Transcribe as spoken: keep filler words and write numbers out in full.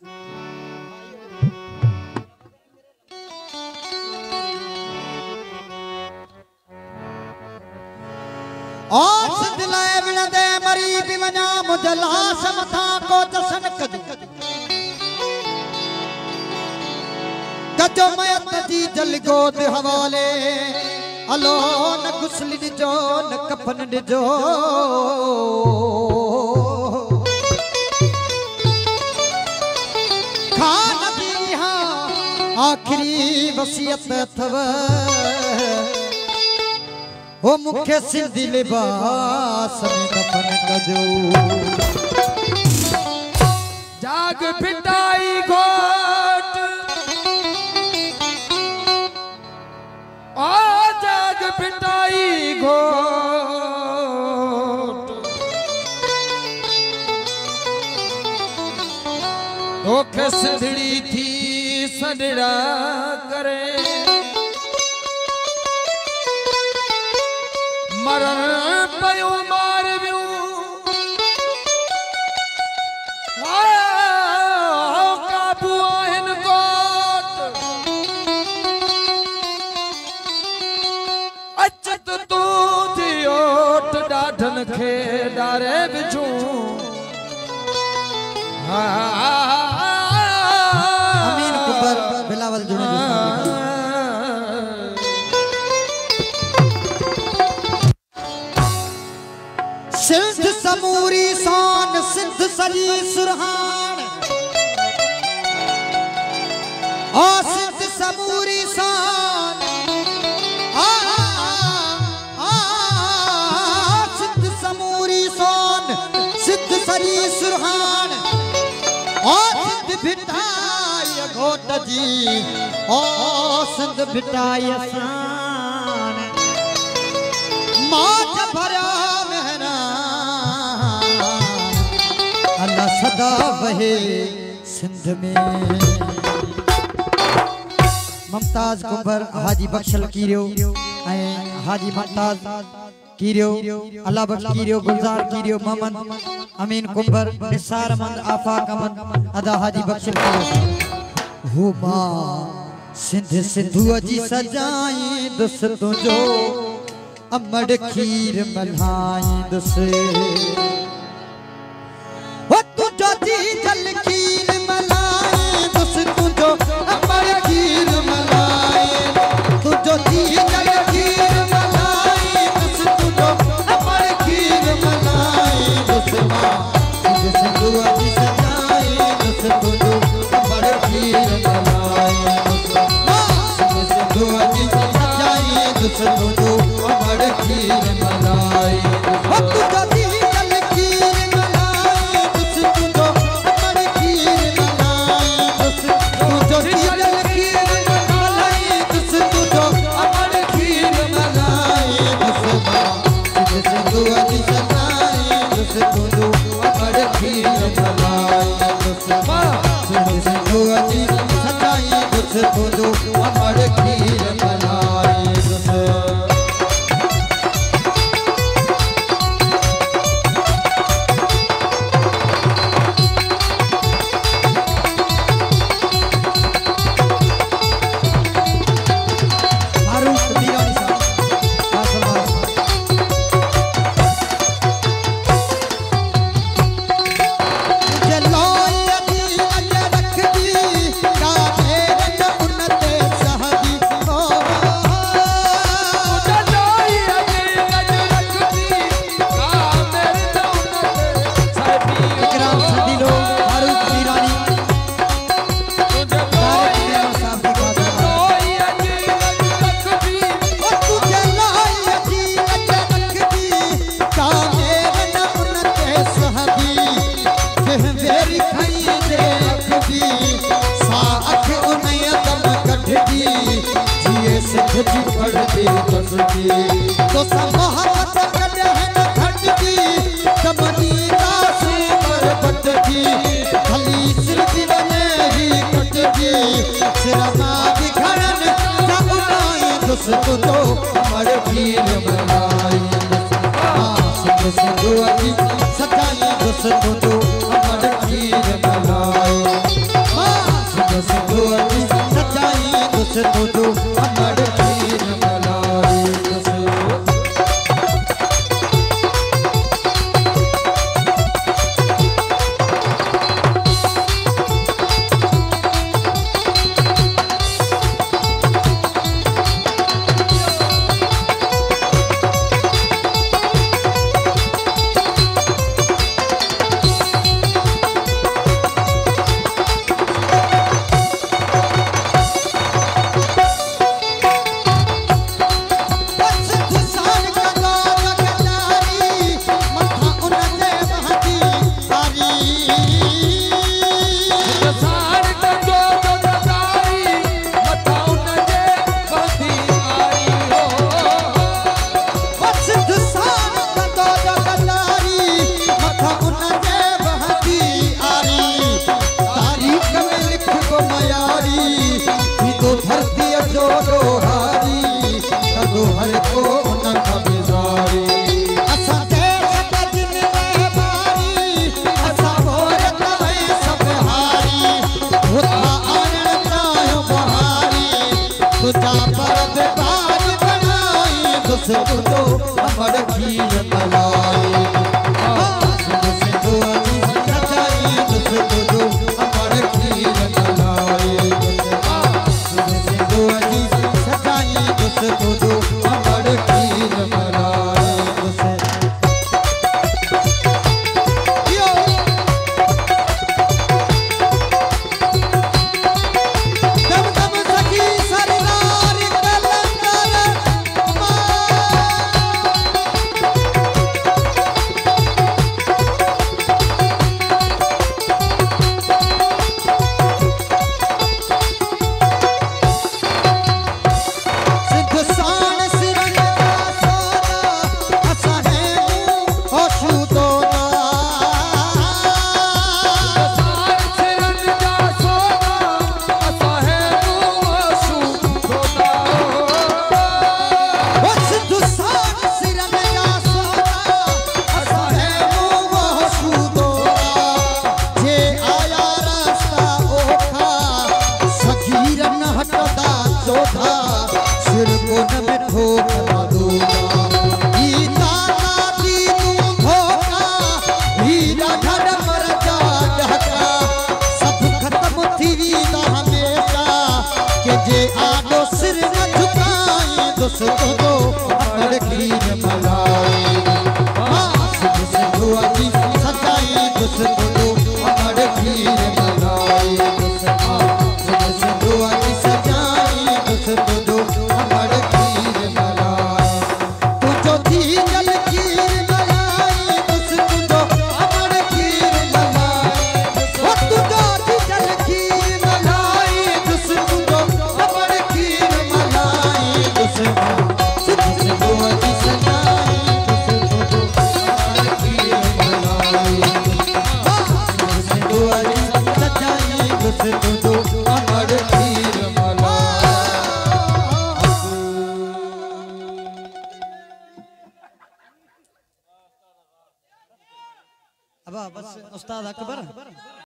और सिद्धलाए बिनदे मरी बिवना मुजला समथा को जसन कज कजो मयत जी जल गोद हवाले अलो न गुस्ल दिजो न कफन दिजो खान दी हाँ आखिरी वसियत अथव हो मुखे सिंधी लिबास में दफन कजो जाग फिटाई घोट आ जाग फिटाई घोट ओखे सिंधड़ी थी सडड़ा करे मरण पयो मार वियो काबू आहिन कोट अचत तू थी ओट ॾाढनि खे ॾारे विझूं अमीन कुबर बिलावल जुने सिंध समूरी शान सिंध सजी सुरहान ओ सिंध समूरी शान आ आ सिंध समूरी शान सिंध सजी सुरहान ओ सिंध भिटाई घोट जी ओ सिंध भिटाई असान मां भरा सदा बहे सिंध में ममताज कुंबर हाजी बख्शल कीरियो हाजी ममताज कीरियो अल्लाह बख्श कीरियो गुलजार कीरियो मोहम्मद अमीन कुंबर निसार मंद आफाक अमन अदा हाजी बख्शल कीरियो हो मां सिंध सिंधु जी सजाई दुस तुझो अमड़ खीर मल्हाई दुस जल खीर मलाई दुस तुझो अमर खीर मलाई तुझो जी जल खीर मलाई दुस तुझो अमर खीर मलाई दुस मां तुझे सिंधु जी सजाई दुस तुझो अमर खीर मलाई दुस मां तुझे सिंधु जी सजाई दुस तुझो अमर खीर मलाई तुझो जी जल खीर मलाई दुस तुझो तो मोहब्बत कदहन घटगी कमनी दासी पर बटगी खली सिर दिवने ही कटगी सिरमा दिखड़न जब नाई दुस तो अमर खीर मलाई सिंध सिंधु जी सजाई दुस तो अमर खीर मलाई तुझो अमर खीर मलाई दुस तुझो अमर खीर मलाई सिंधु अजी सजाई दुस तुझो अमर खीर मलाई सिंधु अजी सजाई दुस तुझो अमर खीर मलाई दुस दम दम सखी सरदार कलंदर तुझो अमर खीर मलाई सिंधु अजी सजाई दुस तुझो अमर खीर मलाई सिंधु अजी सजाई दुस तुझो अमर खीर मलाई तुझो थी जल खीर मलाई दुस तुझो अमर खीर मलाई ओ तुझो थी जल खीर मलाई दुस तुझो अमर खीर मलाई दुस सिंधु अजी सजाई दुस तुझो अमर खीर मलाई सिंधु अजी सजाई दुस तुझो अमर खीर मलाई अब बस उस्ताद अकबर